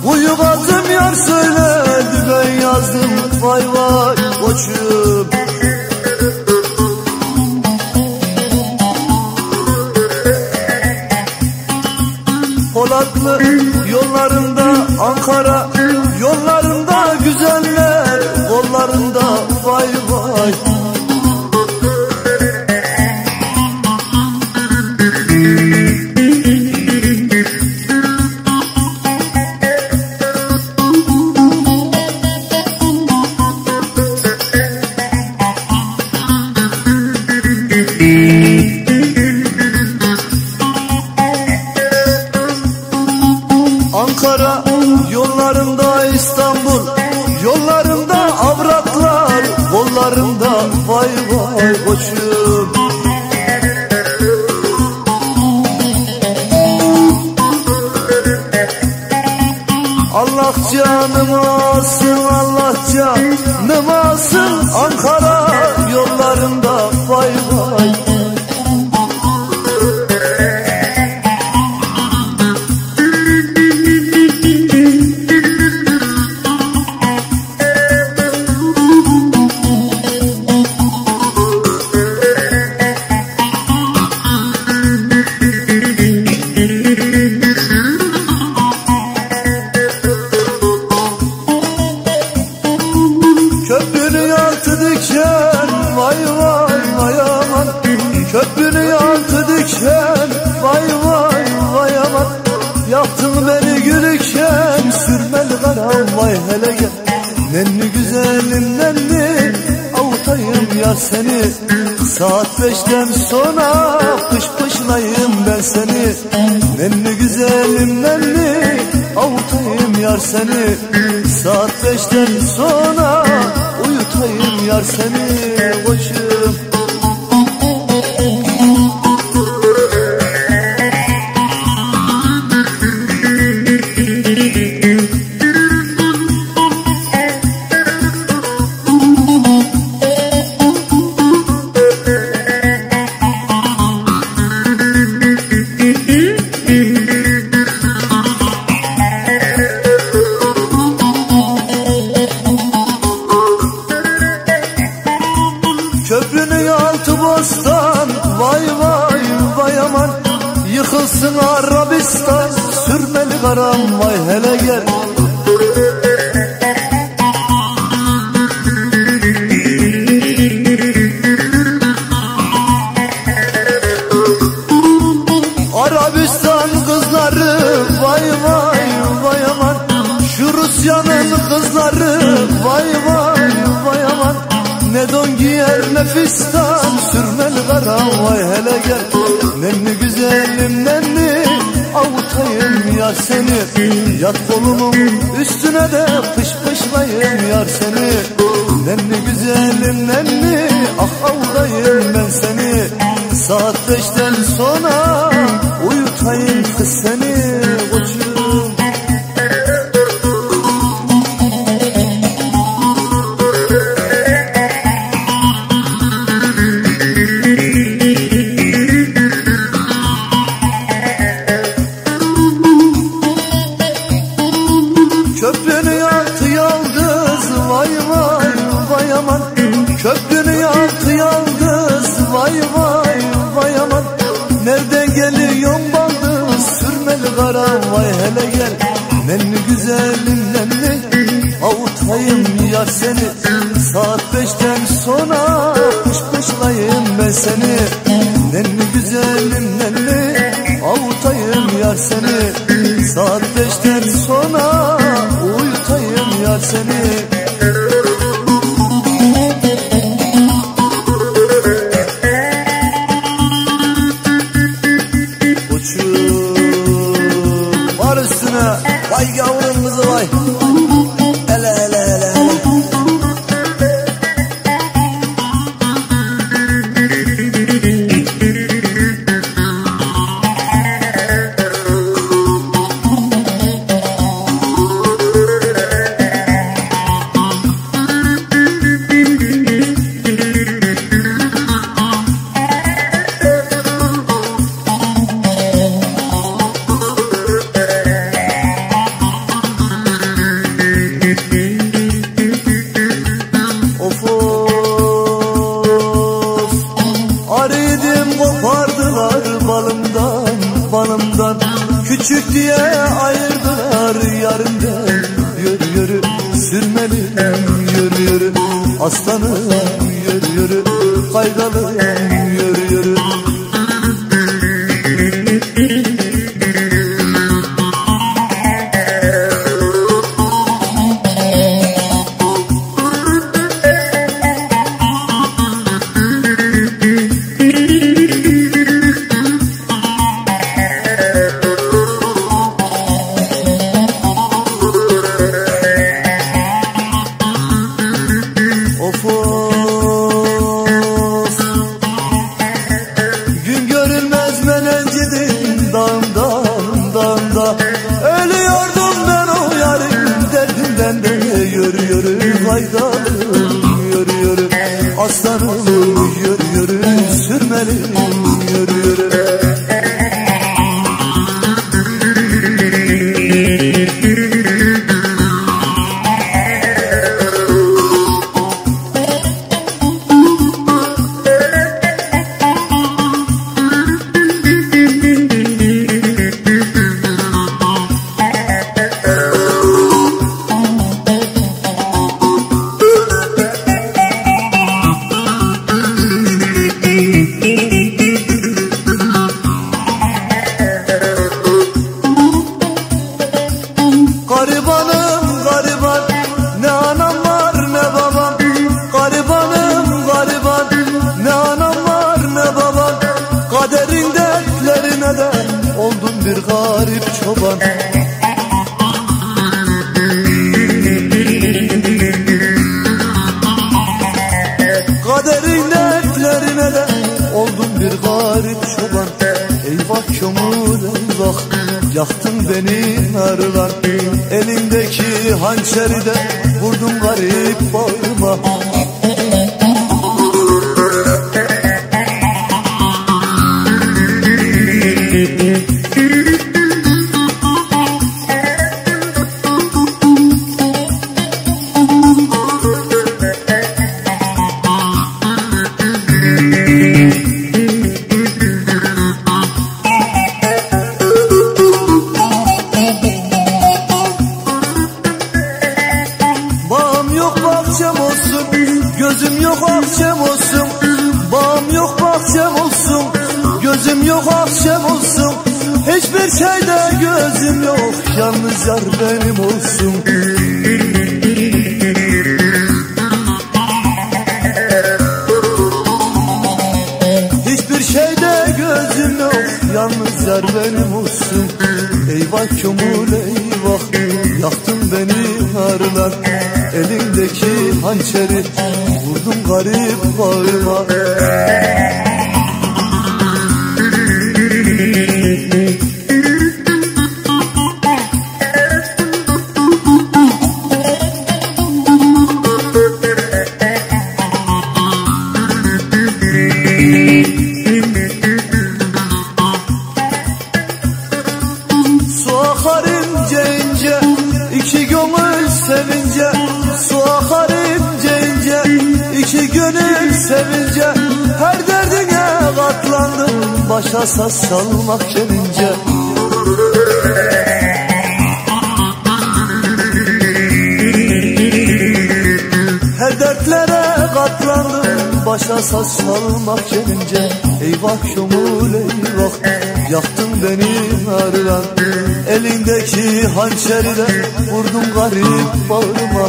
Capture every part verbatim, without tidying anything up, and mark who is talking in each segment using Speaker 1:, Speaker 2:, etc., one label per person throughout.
Speaker 1: Uyumadım yar söyledi ben yazdım vay vay koçum. Polatlı yollarında Ankara yollarında güzeller kollarında vay vay. Ankara yollarında İstanbul yollarında avratlar kollarında vay vay koçum. Allah canımı alsın Allah canımı alsın Ankara yollarında vay vay. Köprünün altı diken vay vay vay aman. Köprünün altı diken vay vay vay aman. Yaptın beni gülüken sürmeli karam vay hele gel. Nenni güzelim nenni avutayım ya seni. Saat beşten sonra pış pışlayayım ben seni. Nenni güzelim nenni avutayım yar seni. Saat beşten sonra uyutayım yar seni koçum. Köprünün altı bostan vay vay vay aman. Yıkılsın Arabistan sürmeli karam vay hele gel. Arabistan kızları vay vay vay aman. Şu Rusya'nın kızları vay vay vay aman. Ne don giyer ne fistan sürmeli karam vay hele gel. Nenni güzelim nenni avutayım yar seni. Yat kolumun üstüne de pış pışlayayım yar seni. Nenni güzelim nenni ah avutayım ben seni. Saat beşten sonra uyutayım kız seni koçum. Köprünün altı yıldız vay vay vay aman. Köprünün altı yıldız vay vay vay aman. Nereden geliyorsun baldız sürmeli karam vay hele gel. Nenni güzelim nenni avutayım yar seni. Saat beşten sonra pış pışlayayım ben seni. Nenni güzelim nenni avutayım yar seni. Saat beşten sonra uyutayım yar seni. Koçum var üstüne vay yavrum kızı vay. Hele hele hele hele. yarından. Yürü yürü sürmeliyim, yürü yürü aslanım, yürü yürü kaydalım, yürü yürü. Of of, gün görülmez melencidin dağından dağında. Ölüyordum ben o yarın derdimden de. Yürü yürü kaydalım, yürü yürü aslanım, yürü yürü sürmeliyim, yürü yürü. Garibanım gariban, ne anam var ne babam. Garibanım gariban, ne anam var ne babam. Kaderin dertlerine de oldum bir garip çoban. Kaderin dertlerine de oldum bir garip çoban. Eyvah kömür eyvah, yaktın beni narlar. Elindeki hançeri de vurdum garip bağrıma. Bahçem olsun, gözüm yok akşam olsun. Bağım yok bahçem olsun, gözüm yok akşam olsun. Hiçbir şeyde gözüm yok, yalnız yar benim olsun. Hiçbir şeyde gözüm yok, yalnız yar benim olsun. Eyvah kömür eyvah, yaktın beni narlar. Elindeki hançeri vurdum garip bağrıma. Su akar ince ince, iki gönül sevince. Su akar ince ince, iki gönül sevince. Her derdine katlandım, başa saz salmak gelince. Her dertlere katlandım, başa saz salmak gelince. Eyvah kömür eyvah, yaktın beni narlar. Elindeki hançeri de vurdum garip bağrıma.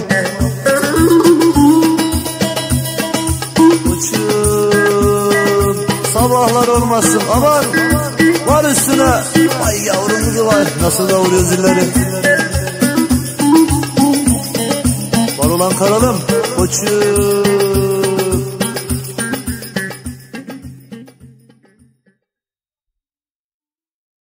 Speaker 1: Uçun sabahlar olmasın aman, var üstüne. Vay yavrumuzu var, nasıl da vuruyor zilleri. Var olan karalım. Uçun